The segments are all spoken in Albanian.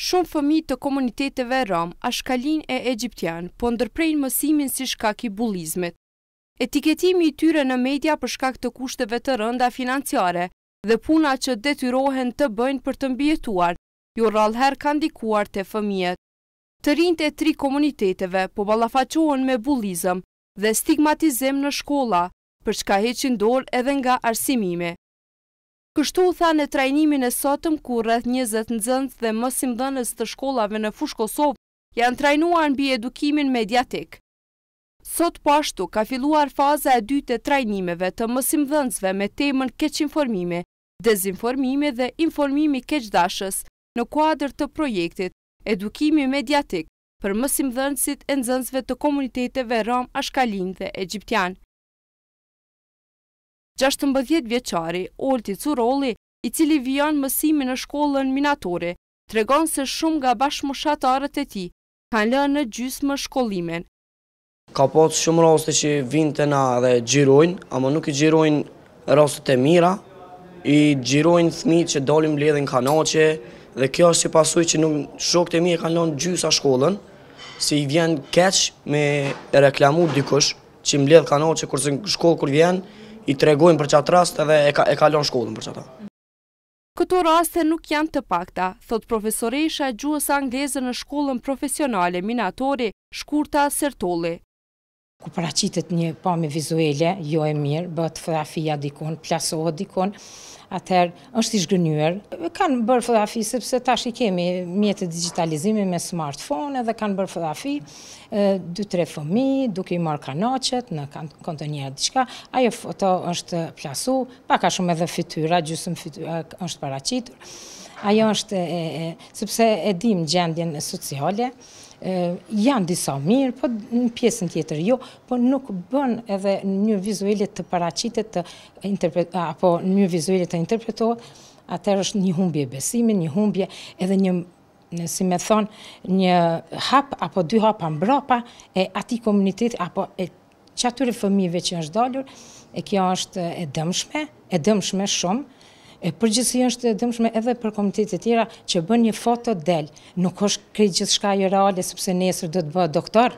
Shumë fëmijë të komuniteteve rom, ashkalin e egjiptian, po ndërprejnë mësimin si shkak i bullizmit. Etiketimi i tyre në media për shkak të kushteve të rënda financiare dhe puna që detyrohen të bëjnë për të mbijetuar, jo rrallëherë kanë ndikuar te fëmijët. Të rinjtë e 3 komuniteteve po ballafaqohen me bullizëm dhe stigmatizim në shkolla, për çka heqin dorë edhe nga arsimimi. Kështu tha në trajnimin e sotëm ku rreth 20 nxënës dhe mësimdhënës të shkollave në fushë Kosovë janë trajnuar mbi edukimin mediatik. Sot po ashtu ka filluar faza e dytë e trajnimeve të mësimdhënësve me temën keqinformimi, dezinformimi dhe informimi keqdashës në kuadër të projektit Edukimi mediatik për mësimdhënësit e nxënësve të komuniteteve rom, ashkalin dhe egjiptian. 16 vjeçari Olti Curolli, i cili vijon mësimin në shkollën Minatori, tregon se shumë nga bashkëmoshatarët e tij kanë lënë në gjysmë shkollimin. Ka pas shumë raste që vinë te na dhe xhirojnë, ama nuk i xhirojnë rastet e mira, i xhirojnë fëmijët që dalin mbledhin kanaçe dhe kjo është si pasojë që nuk shokët e mi e kanë lënë gjysa shkollën, si i vjen keq me reklamu dikush që mbledh kanaçe kurse në shkollë kur vjen i tregojnë për qatë rast edhe e kalon shkollën për qata. Këto raste nuk janë të pakta, thot profesoresha gjuhës angleze në shkollën profesionale Minatori, Shkurta Sertolli. Ku paraqitet një pamje vizuele, jo e mirë, bëhet fotografia dikon, plasohet dikon, atëherë është i zhgënjur. Kanë bërë fotografi sepse tash i kemi mjetet digitalizimi me smartphone dhe kanë bërë fotografi 2-3 fëmijë duke i marrë kanaçet në kontenierë diçka. Ajo foto është plasu, pak a shumë edhe fytyra, gjysmë fytyra është paraqitur. Ajo është sepse e dim gjendjen sociale. Janë disa mirë, po në pjesën tjetër jo, po nuk bën edhe në mënyrë vizuale të paraqitet apo në mënyrë vizuale të interpretohet, atëherë është një humbje besimi, një humbje edhe një, si me thonë, një hap apo 2 hapa mbrapa e atij komuniteti apo e çatyre fëmijëve që është dalur, e kjo është e dëmshme shumë. Përgjithësi është e dëmshme edhe për komunitetet e tjera që bën një foto del. Nuk është krejt gjithçka jo reale sepse nesër do të bëhet doktor.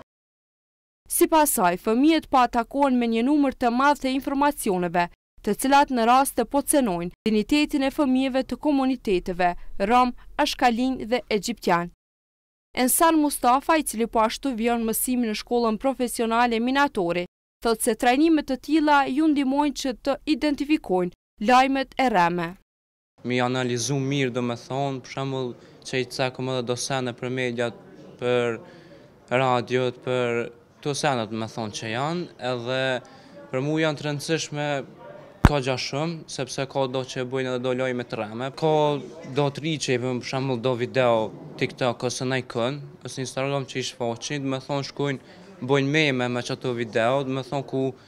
Sipas saj, fëmijët po atakohen me një numër të madh të informacioneve, të cilat në raste po cenojnë dignitetin e fëmijëve të komuniteteve rom, ashkalin dhe egjiptian. Ensan Mustafa, i cili po ashtu vijon mësimin në shkollën profesionale Minatori, thotë se trajnimet të tilla ju ndihmojnë që të identifikojnë lajmet e rreme. Mi analizu mirë do me thonë, për shembull që i cekom edhe do sene për mediat, për radiot, për to senet me thonë që janë, edhe për mu janë të rëndësishme ka gja shumë, sepse ka do që e bojnë edhe do lojme të rreme. Ka do të ri që i për shembull do video TikTok ose najkën, ose Instagram që i shfaqin, me thonë shkojnë bojnë meme me qëto video, me thonë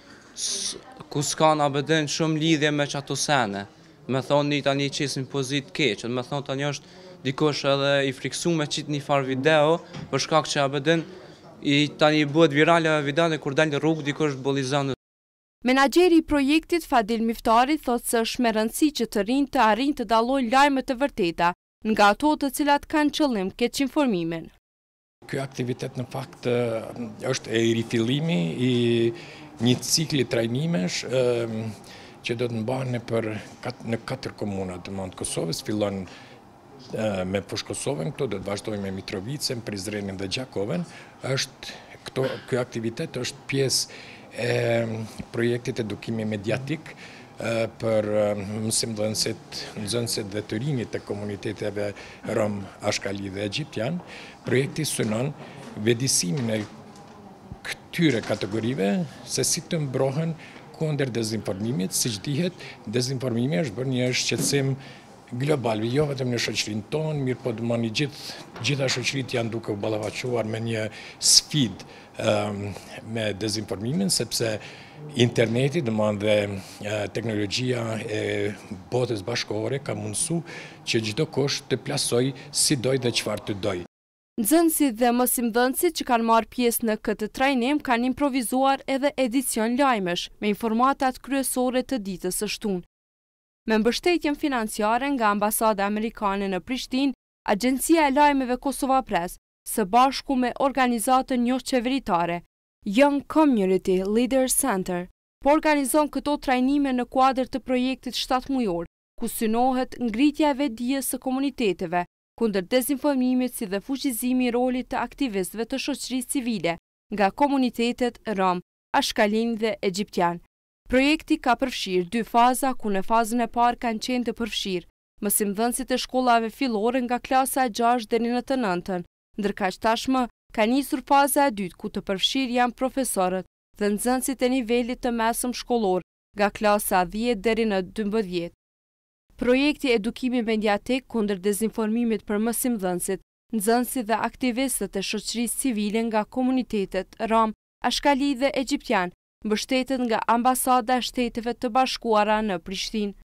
ku s'kan abedin shumë lidhje me qato sene. Me thonë një tani qesin pozit keqët, me thonë tani është dikush edhe i friksu me qitë një farë video, për shkak që abedin i tani bëhet virale video dhe kur dalë rrugë dikush bolizan. Menaxheri i projektit Fadil Miftari thotë se është me rëndësi që të rinjtë të arrijnë të dallojnë lajmet të vërteta nga ato të cilat kanë qëllim keqinformimin. Ky aktivitet në fakt është e rifillimi i një cikli trajnimesh që do të mbahen në 4 komuna të Kosovës, fillon me Fushë Kosovën, këto do të vazhdojmë me Mitrovicën, Prizrenin dhe Gjakovën. Ky aktivitet është pjesë e projektit edukimi mediatik për mësimdhënësit, nxënësit dhe të rinjit të komuniteteve rom, ashkali dhe egjiptian. Projekti synon vetëdijsimin e këtyre kategorive se si të mbrohen kundër dezinformimit, siç dihet, dezinformimi është bërë një shqetësim global, jo vetëm në shoqërinë tonë, mirë po domani gjitha shoqëritë janë duke u ballafaqoar me një sfidë me dezinformimin, sepse interneti domani dhe teknologjia e botës bashkëkohore ka mundësu që çdo kush të plasoj si doj dhe çfarë të doj. Nxënësit dhe mësimdhënësit që kanë marrë pjesë në këtë trajnim kanë improvizuar edhe edicion lajmesh me informatat kryesore të ditës së shtunë. Me mbështetjen financiare nga Ambasada Amerikane në Prishtinë, Agjencia e Lajmeve Kosova Press, së bashku me organizatën njohqeveritare Young Community Leader Center, po organizon këto trajnime në kuadër të projektit 7 mujor, ku synohet ngritja e vetdijes së komuniteteve kundër dezinformimit si dhe fuqizimi i rolit të aktivistëve të shoqërisë civile nga komunitetet rom, ashkalin dhe egjiptian. Projekti ka përfshirë 2 faza, ku në fazën e parë kanë qenë të përfshirë mësimdhënësit e shkollave fillore nga klasa e 6 deri në të 9-ën, ndërkaq tashmë ka nisur faza e dytë, ku të përfshirë janë profesorët dhe nxënësit e nivelit të mesëm shkollor nga klasa 10 deri në 12. Projekti Edukimi Mediatik kundër dezinformimit për mësimdhënësit, nxënësit dhe aktivistët e shoqërisë civile nga komunitetet rom, ashkali dhe egjiptian, mbështetet nga Ambasada e Shteteve të Bashkuara në Prishtinë.